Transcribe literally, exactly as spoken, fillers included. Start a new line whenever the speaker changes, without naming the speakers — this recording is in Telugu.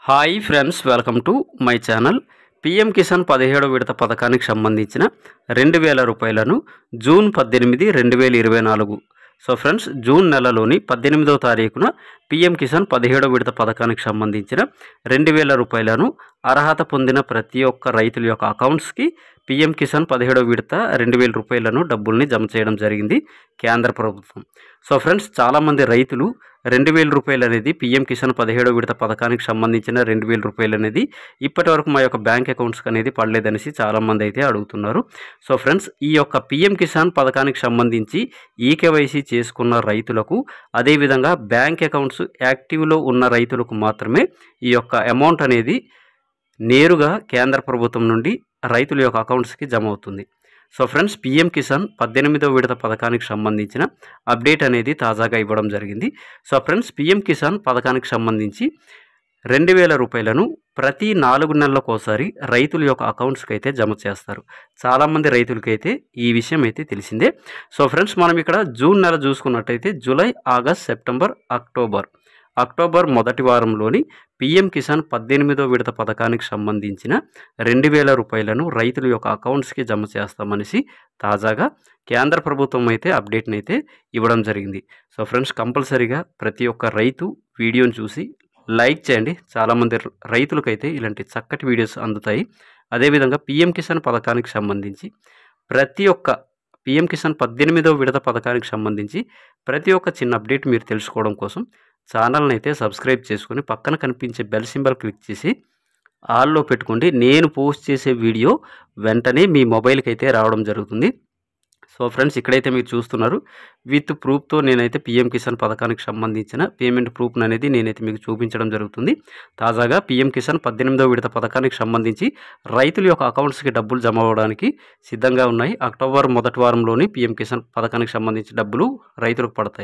Hi friends, welcome to my channel. PM Kisan పదిహేడవ విడత పథకానికి సంబంధించిన రెండు వేల రూపాయలను జూన్ పద్దెనిమిది రెండు వేల ఇరవై నాలుగు సో ఫ్రెండ్స్, జూన్ నెలలోని పద్దెనిమిదవ తారీఖున పీఎం కిసాన్ పదిహేడవ విడత పథకానికి సంబంధించిన రెండు వేల రూపాయలను అర్హత పొందిన ప్రతి ఒక్క రైతుల యొక్క అకౌంట్స్కి పీఎం కిసాన్ పదిహేడవ విడత రెండు వేల రూపాయలను డబ్బుల్ని జమ చేయడం జరిగింది కేంద్ర ప్రభుత్వం. సో ఫ్రెండ్స్, చాలామంది రైతులు రెండు వేల రూపాయలు అనేది పీఎం కిసాన్ పదిహేడవ విడత పథకానికి సంబంధించిన రెండు వేల రూపాయలు అనేది ఇప్పటి వరకు మా యొక్క బ్యాంక్ అకౌంట్స్కి అనేది పడలేదనేసి చాలామంది అయితే అడుగుతున్నారు. సో ఫ్రెండ్స్, ఈ యొక్క పీఎం కిసాన్ పథకానికి సంబంధించి ఈకేవైసీ చేసుకున్న రైతులకు, అదేవిధంగా బ్యాంక్ అకౌంట్స్ యాక్టివ్లో ఉన్న రైతులకు మాత్రమే ఈ యొక్క అమౌంట్ అనేది నేరుగా కేంద్ర ప్రభుత్వం నుండి రైతుల యొక్క అకౌంట్స్కి జమ అవుతుంది. సో ఫ్రెండ్స్, పీఎం కిసాన్ పద్దెనిమిదవ విడత పథకానికి సంబంధించిన అప్డేట్ అనేది తాజాగా ఇవ్వడం జరిగింది. సో ఫ్రెండ్స్, పీఎం కిసాన్ పథకానికి సంబంధించి రెండు వేల రూపాయలను ప్రతి నాలుగు నెలలకోసారి రైతుల యొక్క అకౌంట్స్కి అయితే జమ చేస్తారు. చాలామంది రైతులకైతే ఈ విషయం అయితే తెలిసిందే. సో ఫ్రెండ్స్, మనం ఇక్కడ జూన్ నెల చూసుకున్నట్టయితే July, August, September, October October మొదటి వారంలోని పీఎం కిసాన్ పద్దెనిమిదో విడత పథకానికి సంబంధించిన రెండు వేల రూపాయలను రైతుల యొక్క అకౌంట్స్కి జమ చేస్తామనేసి తాజాగా కేంద్ర ప్రభుత్వం అయితే అప్డేట్ని అయితే ఇవ్వడం జరిగింది. సో ఫ్రెండ్స్, కంపల్సరీగా ప్రతి ఒక్క రైతు వీడియోని చూసి లైక్ చేయండి. చాలామంది రైతులకైతే ఇలాంటి చక్కటి వీడియోస్ అందుతాయి. అదేవిధంగా పీఎం కిసాన్ పథకానికి సంబంధించి ప్రతి ఒక్క పీఎం కిసాన్ పద్దెనిమిదవ విడత పథకానికి సంబంధించి ప్రతి ఒక్క చిన్న అప్డేట్ మీరు తెలుసుకోవడం కోసం ఛానల్ని అయితే సబ్స్క్రైబ్ చేసుకుని పక్కన కనిపించే బెల్ సింబల్ క్లిక్ చేసి ఆల్లో పెట్టుకోండి. నేను పోస్ట్ చేసే వీడియో వెంటనే మీ మొబైల్కి అయితే రావడం జరుగుతుంది. సో ఫ్రెండ్స్, ఇక్కడైతే మీరు చూస్తున్నారు, విత్ ప్రూఫ్తో నేనైతే పీఎం కిసాన్ పథకానికి సంబంధించిన పేమెంట్ ప్రూఫ్ అనేది నేనైతే మీకు చూపించడం జరుగుతుంది. తాజాగా పీఎం కిసాన్ పద్దెనిమిదవ విడత పథకానికి సంబంధించి రైతుల యొక్క అకౌంట్స్కి డబ్బులు జమ అవ్వడానికి సిద్ధంగా ఉన్నాయి. అక్టోబర్ మొదటి వారంలోని పీఎం కిసాన్ పథకానికి సంబంధించి డబ్బులు రైతులకు పడతాయి.